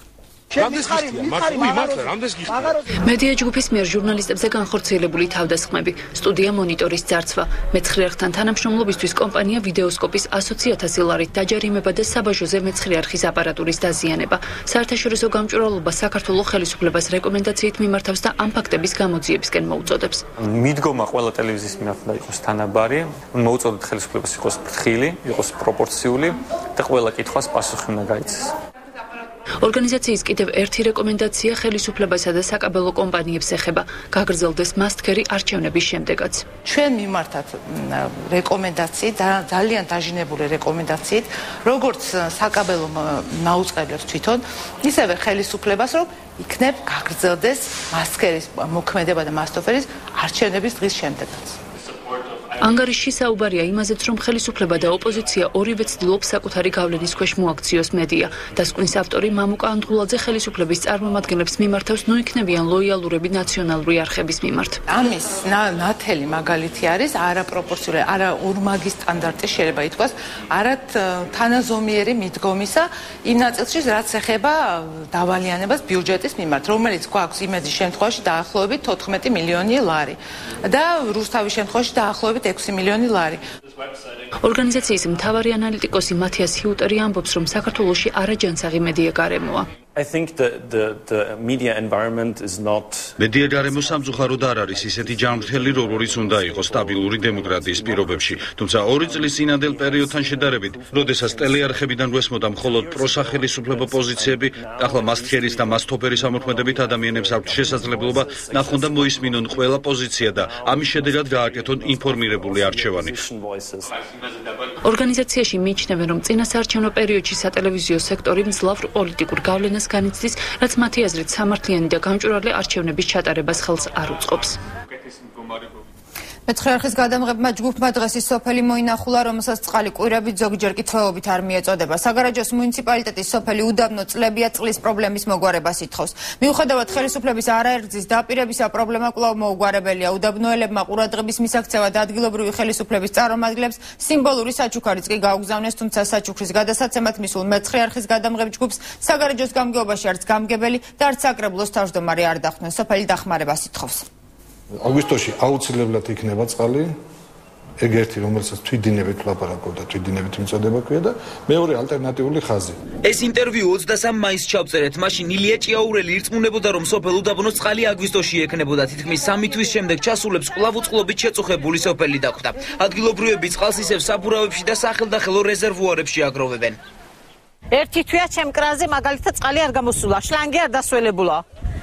მედია ჯგუფის მიერ ჟურნალისტებზე განხორციელებული თავდასხმები, სტუდია მონიტორის ძარცვა, მეცხრე არხთან თანამშრომლობისთვის კომპანია ვიდეოსკოპის 100,000 ლარით დაჯარიმება და საბაჟოზე მეცხრე არხის აპარატურის დაზიანება. საერთაშორისო გამჭვირვალობა საქართველოს ხელისუფლებას რეკომენდაციით მიმართავს და ამ ფაქტების გამოძიებისკენ მოუწოდებს. მიდგომა ყველა ტელევიზიის მიმართ უნდა იყოს თანაბარი, მოუწოდოთ ხელისუფლებას იყოს ფრთხილი, იყოს პროპორციული და ყველა კითხვას პასუხი უნდა გაიცეს. ორგანიზაციის კიდევ ერთი რეკომენდაცია ხელისუფლებასა და საკაბელო კომპანიებს ეხება, გაგრძელდეს მასტქერი არჩევნების შემდეგაც. ჩვენ მიმართათ რეკომენდაციით, ძალიან დაჟინებული რეკომენდაციით, როგორც საკაბელო მაუწყებლებს თვითონ, ისევე ხელისუფლებას, რომ იქნებ გაგრძელდეს მასტქერის მოქმედება და მასტოფერის არჩევნების დღის შემდეგაც. ანგარიშში საუბარია იმაზეც, რომ ხელისუფლება და ოპოზიცია ორივე ცდილობს საკუთარი გავლენის ქვეშ მოაქციოს მედია. დასკვნის ავტორი მამუკა ანდღულაძე ხელისუფლების წარმომადგენლებს მიმართავს, ნუ იქნებიან ლოიალურები ნაციონალური არხების მიმართ. ამის ნათელი მაგალითი არის არაპროპორციული, არა ორმაგი სტანდარტი შეიძლება ითქვას, არა თანაზომიერი მიდგომისა იმ ნაწილში, რაც ეხება დავალიანებას ბიუჯეტის მიმართ, რომელიც გვაქვს იმედის შემთხვევაში დაახლოებით 14 მილიონი ლარი და რუსთავის შემთხვევაში დაახლოებით 6 მილიონი ლარი. ორგანიზაციის მთავარი ანალიტიკოსი მათიას ჰიუტერი ამბობს, რომ საქართველოში არაჯანსაღი მედია გარემოა. I think the media environment is not მედია გარემო სამწუხაროდ არ არის ისეთი ჯანმრთელი, როგორიც უნდა იყოს სტაბილური დემოკრატიის პირობებში. თუმცა 2 წლის წინანდელ პერიოდთან შედარებით, როდესაც ტელეარხებიდან გვესმოდა მხოლოდ პროსახელისუფლებო პოზიციები, ახლა მასტქერის და მასტოფერის ამოქმედებით ადამიანებს აქვთ შესაძლებლობა ნახონ და მოისმინონ ყველა პოზიცია და ამის შედეგად გააკეთონ ინფორმირებული არჩევანი. ორგანიზაციაში მიიჩნევენ, რომ წინა საარჩევნო პერიოდში სატელევიზიო სექტორი მძლავრ პოლიტიკურ გავლენას განიცდის, რაც მათი აზრით სამართლიანი და გამჭვირვალე არჩევნების ჩატარებას ხელს არ უწყობს. მეცხრე არხის გადამღებმა ჯგუფმა დღეს ის სოფელი მოინახულა, რომელსაც წყალი კვირებით ზოგჯერ კი თვეობით არ მიეწოდება. საგარეჯოს მუნიციპალიტეტის სოფელი უდაბნო წლებია წყლის პრობლემის მოგვარებას ითხოვს. მიუხედავად ხელისუფლების არაერთგზის დაპირებისა, პრობლემა კვლავ მოუგვარებელია. უდაბნოელებმა ყურადღების მისაქცევად ადგილობრივი ხელისუფლების წარმომადგენლებს სიმბოლური საჩუქარიც კი გაუგზავნეს, თუმცა საჩუქრის გადასაცემად მისულ მეცხრე არხის გადამღებ ჯგუფს საგარეჯოს გამგეობაში არც გამგებელი და არც საკრებულოს თავმჯდომარე არ დახვდნენ. სოფელი დახმარებას ითხოვს. აგვისტოში აუცილებლად იქნება წყალი, ეგ ერთი, რომელსაც თვითდინებით ვლაპარაკობ და თვითდინებით მიწოდება ქვია და მეორე ალტერნატიული ხაზი. ეს ინტერვიუ 23 მაისს ჩავწერეთ, მაშინ ილია ჭიაურელი ირწმუნებოდა, რომ სოფელ უდაბნოს წყალი აგვისტოში ექნებოდა. თითქმის 3 თვის შემდეგ ჩასულებს კვლავ უწყლობით შეწუხებული სოფელი დახვდა. ადგილობრივები წყალს ისევ საბურავებში და სახელდახელო რეზერვუარებში აგროვებენ. ერთი თვეა ჩემ კრანზე მაგალითად წყალი არ გამოსულა, შლანგი არ დასველებულა.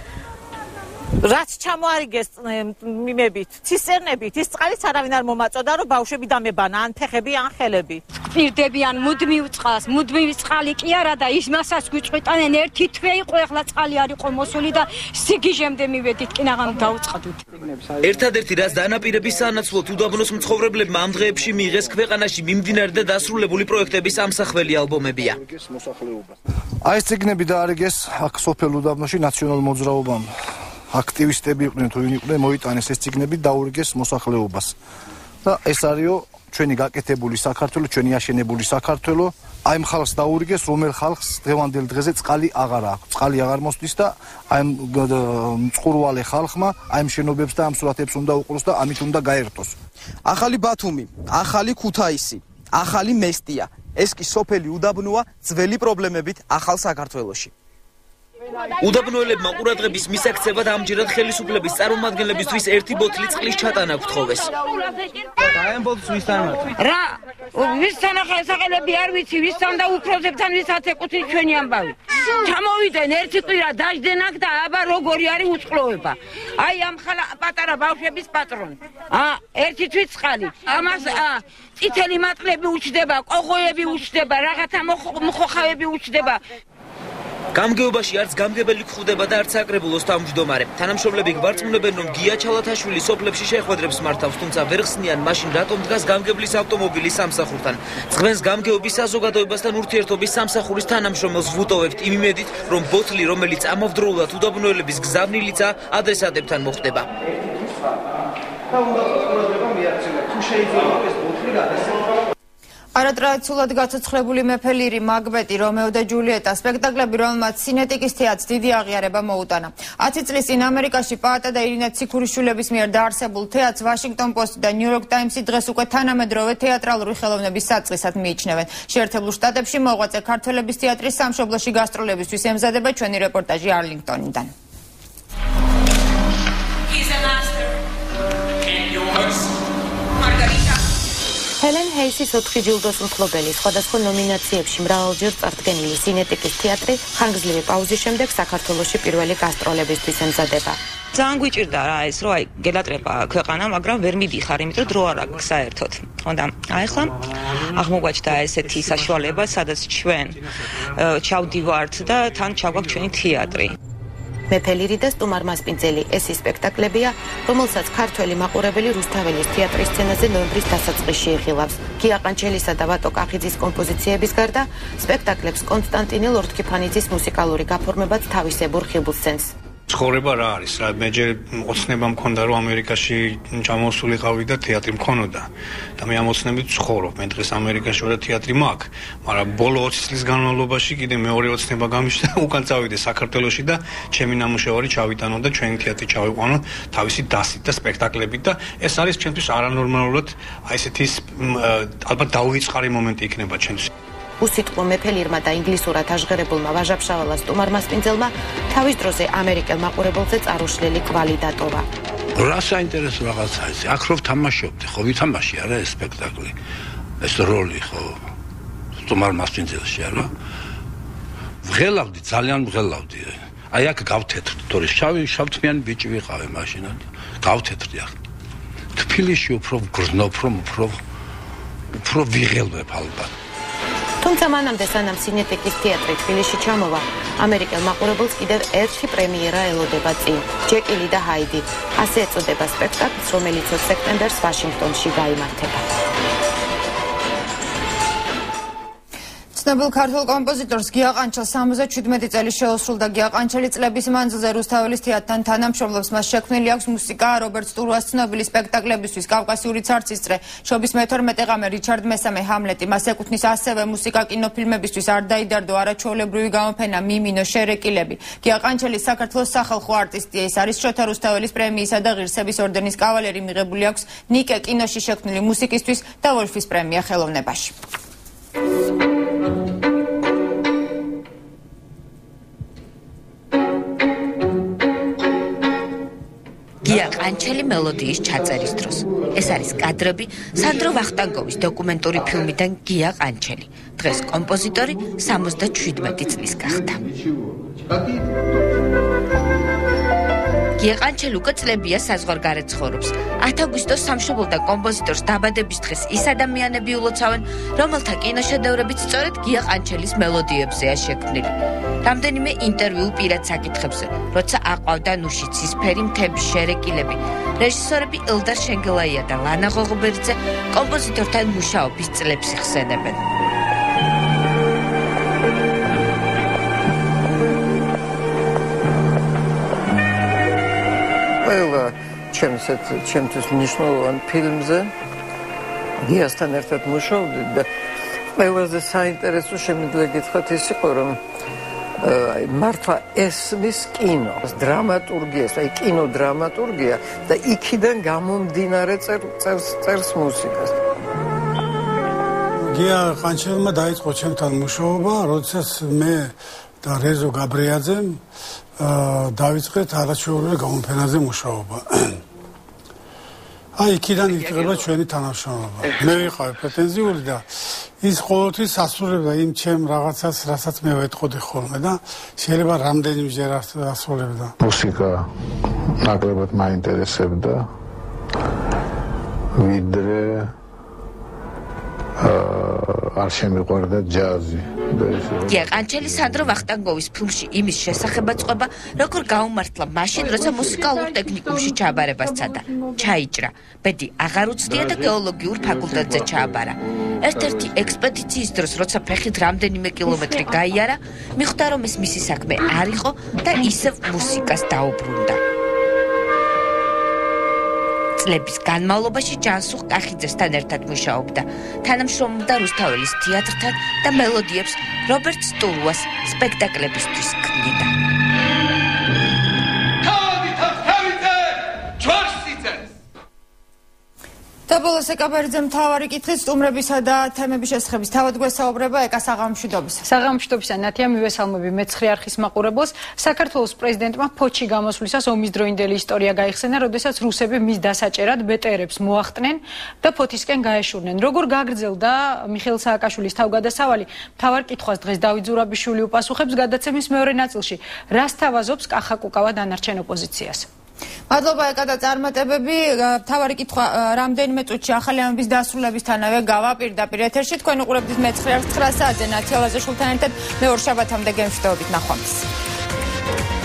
რაც ჩამოარიგეს მიმებით, ცისტერნებით, ის წყალიც არავინ არ მომაწოდა, რომ ბავშვები დამებანა, ან ფეხები, ან ხელები. პირდებიან მუდმივ წყალს, მუდმივი წყალი კი არა და იმასაც გვიწყვიტანენ, ერთი თვე იყო, ახლა წყალი არ იყო მოსული და სიგიჟემდე მივედით, კინაღამ დაუწყდით. ერთადერთი რაც დანაპირების სანაცვლოდ უდაბნოს მცხოვრებლებმა ამ დღეებში მიიღეს ქვეყანაში მიმდინარე და დასრულებული პროექტების ამსახველი ალბომებია. აი ეს ციგნები დაარიგეს აქ სოფელ უდაბნოში ნაციონალურ მოძრაობამ. აქტივისტები იყვნენ თუ ვინ იყვნენ, მოიტანეს ეს ციგნები დაურიგეს მოსახლეობას. და ეს არისო ჩვენი გაკეთებული საქართველო, ჩვენი აშენებული საქართველო, აი ამ ხალხს დაურიგეს, რომელ ხალხს დღევანდელ დღეზე წყალი აღარ აქვს. წყალი აღარ მოსდის და აი მწყურვალე ხალხმა აი ამ შენობებს და ამ სურათებს უნდა უყუროს და ამით უნდა გაერთოს. ახალი ბათუმი, ახალი ქუთაისი, ახალი მესტია. ეს კი სოფელი უდაბნოა ძველი პრობლემებით ახალ საქართველოში. უდაბნოელებმა ყურადღების მისაქცევად ამჯერად ხელისუფლების წარმომადგენლებისთვის ერთი ბოთლი წყლის ჩატანა გთხოვეს. აი ამ ბოთლს ვის წარმართ? რა, ვისთან ახალსაყელები არ ვიცი, ვისთან და უფროსებთან ვისაც ეკუთვნის ჩვენი ამბავი. ჩამოვიდნენ ერთი კვირა დაждენ აქ და აბა როგორი არის უწყლოება. აი ამ პატარა ბავშვების პატრონი. ერთი თვით წყალი. ამას წითელი მატლები უჩდება, ყოღოები უჩდება, რაღაცა მოხოხავები უჩდება. გამგეობაში არც გამგებელი გვხვდება და არც საკრებულოს თავმჯდომარე. თანამშრომლები გვარწმუნებენ, რომ გია ჩალათაშვილი სოფლებში შეხვედრებს მართავს, თუმცა ვერ ხსნიან მაშინ რატომ დგას გამგებლის ავტომობილი სამსახურთან. წვენს გამგეობის საზოგადოებასთან ურთიერთობის სამსახურის თანამშრომელს ვუტოვებთ იმ იმედით, რომ ბოთლი, რომელიც ამავდროულად უდაბნოელების გზავნილიცა, ადრესატებთან მოხდება. არატრადიციულად გაცოცხლებული მეფე ლირი, მაკბეტი, რომეო და ჯულიეტა სპექტაკლები, რომელმაც სინეტიკის თეატრს დიდი აღიარება მოუტანა. 10 წლის წინ ამერიკაში პაატა და ირინა ციქურიშვილების მიერ დაარსებულ თეატრს ვაშინგტონ პოსტი და ნიუ-იორკ ტაიმსი დღეს უკვე თანამედროვე თეატრალური ხელოვნების საწყისად მიიჩნევენ. შეერთებულ შტატებში მოღვაწე ქართველების თეატრის სამშობლოში გასტროლებისთვის ემზადება ჩვენი რეპორტაჟი არლინგტონიდან. ჰელენ ჰეისის 4 ჯილდოს მფლობელი, სხვადასხვა ნომინაციებში მრავალჯერ წარდგენილი სინეტიკის თეატრი ხანგრძლივი პაუზის შემდეგ საქართველოში პირველი გასტროლებისთვის ემზადება. ძალიან გვიჭირდა რა ეს, რომ აი გელატრება ქვეყანა, მაგრამ ვერ მიდიხარ, იმიტომ რომ დრო არ აქვს საერთოდ. ხონდა, აი ახლა აღმოგვაჩნდა ესეთი საშუალება, სადაც ჩვენ ჩავდივართ და თან ჩაგვაქვს ჩვენი თეატრი. მეფე ლირი და სტუმარ მასპინძელი ეს ის სპექტაკლებია, რომელსაც ქართველი მაყურებელი რუსთაველის თეატრის სცენაზე ნოემბრის დასაწყისში იხილავს. გია ყანჩელისა და ვატო კახიძის კომპოზიციების გარდა, სპექტაკლებს კონსტანტინე ლორთქიფანიძის მუსიკალური გაფორმებაც თავისებურ ხიბლს ცემს. ცხოვრება რა არის? რა მე ჯერ ოცნება მქონდა რომ ამერიკაში ჩამოსულიყავი და თეატრი მქონოდა და მე ამოცნებით ცხოვრობ. მე დღეს ამერიკაში ვარ და თეატრი მაქვს, მაგრამ ბოლო 20 წლის განმავლობაში კიდე მეორე ოცნება გამიშდა, უკან წავიდე საქართველოში და ჩემი ნამუშევარი ჩავიტანო და ჩვენი თეატრი ჩავიყვანო თავისი დასით და სპექტაკლებით და ეს არის ჩემთვის არანორმალურად აი ესეთი ალბათ დაუვიწყარი მომენტი იქნება ჩემთვის. უსიტყვო მეფე ლირმა და ინგლისურად აღღერებულმა ვაჟა-ფშაველა სტუმარ მასპინძელმა თავის დროზე ამერიკელ მაყურებელზე წარუშლილი კვალი დატოვა. რა საინტერესო რაღაცაა ეს? აქ რო თამაშობდი, ხო ვითამაში არა ეს სპექტაკლი. ეს როლი ხო სტუმარ მასპინძელში არა? ვღელავდი, ძალიან ვღელავდი. აი აქ გავთეთრდი, თორე შავთმიანი ბიჭი ვიყავე მაშინად. გავთეთრდი აქ. თბილისში უფრო გრძნობ, უფრო ვიღელვებ ალბათ. თუ თუმცა მანამდე სანამ სინეტიკის თეატრი თბილისში ჩამოვა, ამერიკელ მაყურებელს კიდევ ერთი პრემიერა ელოდება წინ, ჯეკილი და ჰაიდი. ასე ეწოდება სპექტაკლს, რომელიც 20 სექტემბერს ვაშინგტონში გაიმართება. ცნობილ ქართულ კომპოზიტორს გია ყანჩელს 77 წელი შეუსრულდა. გია ყანჩელი წლების მანძილზე რუსთაველის თეატრთან თანამშრომლობს. მას შექმნილი აქვს მუსიკა რობერტ სტურუას ცნობილი სპექტაკლებისთვის კავკასიური ცარცისწრე, შობის მე-12 ღამე, რიჩარდ მესამე, ჰამლეტი. მას ეკუთვნის ასევე მუსიკა კინოფილმებისთვის არ დაიდარდო, არაჩვეულებრივი გამოფენა, მიმინო, შერეკილები. გია ყანჩელი საქართველოს სახალხო არტისტია. ის არის შოთა რუსთაველის პრემიისა და ღირსების ორდენის კავალერი, მიღებული აქვს ნიკე კინოში შექმნილი მუსიკისთვის და ვოლფის პრემია ხელოვნებაში. გია ყანჩელი მელოდიის ჩაწერის დროს. ეს არის კადრები სანდრო ვახტანგოვის დოკუმენტური ფილმიდან გია ყანჩელი. დღეს კომპოზიტორი 77 წლის გახდა. გია ყანჩელი უკვე წლებია საზღვარგარეთ ცხოვრობს. 10 აგვისტოს სამშობლოდან კომპოზიტორს დაბადების დღეს ის ადამიანები ულოცავენ, რომელთა კინოშედევრებიც სწორედ გია ყანჩელის მელოდიებზეა შექმნილი. რამდენიმე ინტერვიუ პირად საკითხებზე, როცა აყვავდა ნუში ცისფერი მთების შერეკილები, რეჟისორები ელდარ შენგელაია და ლანა ღოღობერიძე კომპოზიტორთან მუშაობის წლებს იხსენებენ. ყველა ჩემთვის მნიშვნელოვან ფილმზე გიასთან ერთად მუშაობდი და ყველაზე საინტერესო შემიძლია გითხრათ ის იყო, რომ მართლა ესმის კინო, დრამატურგიას, აი კინოდრამატურგია და იქიდან გამომდინარე წერს მუსიკას. გია ყანჩელმა დაიწყო ჩემთან მუშაობა, როდესაც მე და რეზო გაბრიაძემ დავიწყეთ არაჩვეულებრივ გამოფენაზე მუშაობა. აი იქიდან იწყება ჩვენი თანამშრომლობა. მე ვიყავი პრეტენზიული და ის ყოველთვის ასრულებდა იმ ჩემ რაღაცას, რასაც მე ვეტყოდი ხოლმე და შეიძლება რამდენიმეჯერ ასრულებდა. მუსიკა ნაკლებად მაინტერესებდა, ვიდრე არ შემიყვარდა ჯაზი. გია ყანჩელი სანდრო ვახტანგოვის ფილმში იმის შესახებაც ყვება, როგორ გაუმართლა მაშინ, როცა მუსიკალურ ტექნიკუმში ჩააბარება სცადა. ჩაიჭრა. ბედი აღარ უცდია და გეოლოგიურ ფაკულტეტზე ჩააბარა. ერთ-ერთი ექსპედიციის დროს, როცა ფეხით რამდენიმე კილომეტრი გაიარა, მიხვდა, რომ ეს მისი საქმე არ იყო და ისევ მუსიკას დაუბრუნდა. წლების განმავლობაში ჯანსუღ კახიძესთან ერთად მუშაობდა. თანამშრომლობდა რუსთაველის თეატრთან და მელოდიებს რობერტ სტურუას სპექტაკლებისთვის ქმნიდა. დაბოლოს ეკაბერიძე მთავარი კითხვის სტუმრებისა და თემების შესახების თავად გვესაუბრება ეკა საღამოშვიდობისა. საღამოშვიდობისა ნათია მივესალმები მე-9 არხის მაყურებელს. საქართველოს პრეზიდენტმა ფოჩი გამოსვლისას ომის დროინდელი ისტორია გაიხსენა, როდესაც რუსები მის დასაჭერად ბეტერებს მოახტნენ და ფოთისკენ გაეშურნენ. როგორ გაგრძელდა მიხეილ სააკაშვილის თავგადასავალი? მთავარ კითხვას დღეს დავით ზურაბიშვილი უპასუხებს გადაცემის მეორე ნაწილში. რას თავაზობს კახა კუკავა დანარჩენ ოპოზიციას? მადლობა ეკა და წარმატებები. მთავარი კითხვა რამდენიმე წუთში ახალი ამბის დასრულებისთანავე გავა პირდაპირ ეთერში. თქვენ უყურებთ მე-9 საათზე ნათია ლაზაშვილთან ერთად. მე ორ შაბათამდე გემშვიდობით ნახვამდის.